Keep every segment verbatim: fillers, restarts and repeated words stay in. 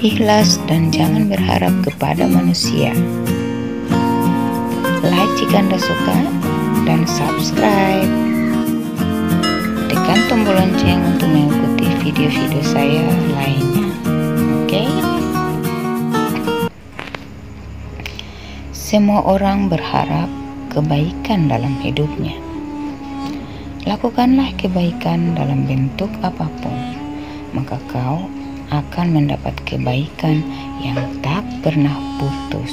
ikhlas dan jangan berharap kepada manusia. Like jika Anda suka dan subscribe. Tekan tombol lonceng untuk mengikuti video-video saya lainnya. Oke? Semua orang berharap kebaikan dalam hidupnya. Lakukanlah kebaikan dalam bentuk apapun, maka kau akan mendapat kebaikan yang tak pernah putus.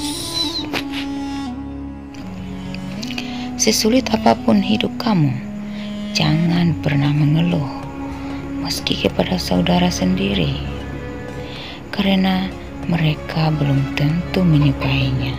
Sesulit apapun hidup kamu, jangan pernah mengeluh, meski kepada saudara sendiri, karena mereka belum tentu menyukainya.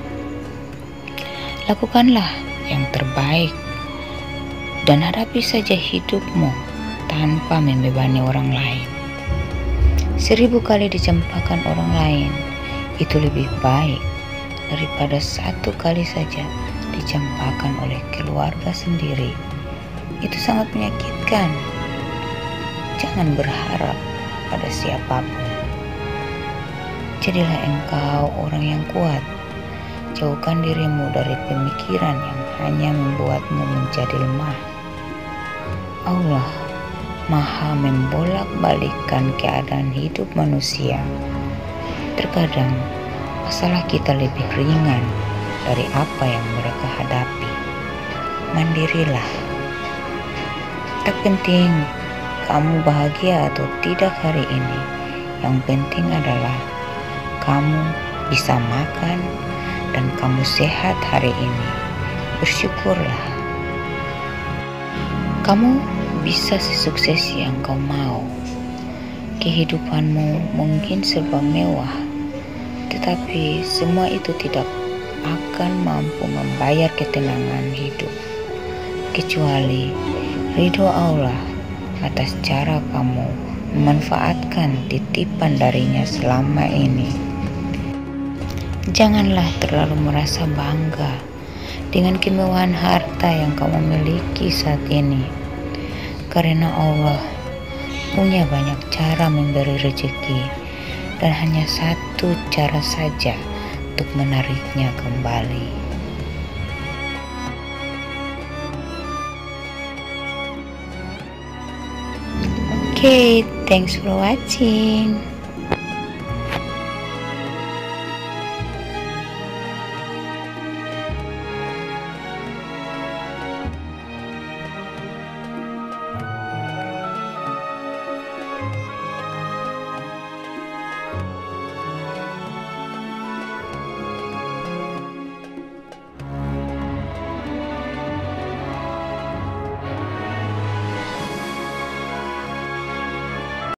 Lakukanlah yang terbaik dan hadapi saja hidupmu tanpa membebani orang lain. Seribu kali dicampakan orang lain itu lebih baik daripada satu kali saja dicampakan oleh keluarga sendiri. Itu sangat menyakitkan. Jangan berharap pada siapapun. Jadilah engkau orang yang kuat. Jauhkan dirimu dari pemikiran yang hanya membuatmu menjadi lemah. Allah Maha membolak-balikkan keadaan hidup manusia. Terkadang masalah kita lebih ringan dari apa yang mereka hadapi. Mandirilah. Tak penting kamu bahagia atau tidak hari ini. Yang penting adalah kamu bisa makan dan kamu sehat hari ini. Bersyukurlah. Kamu bisa sesukses yang kau mau. Kehidupanmu mungkin serba mewah, tetapi semua itu tidak akan mampu membayar ketenangan hidup, kecuali ridho Allah atas cara kamu memanfaatkan titipan darinya selama ini. Janganlah terlalu merasa bangga dengan kemewahan harta yang kamu miliki saat ini, karena Allah punya banyak cara memberi rezeki dan hanya satu cara saja untuk menariknya kembali. Oke, okay, thanks for watching.